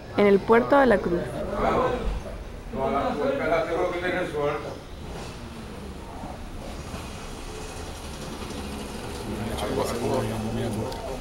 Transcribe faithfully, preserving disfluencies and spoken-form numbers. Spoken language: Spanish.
En el puerto de la Cruz. No, la puerta la tengo que tener suelta. Algo, algo,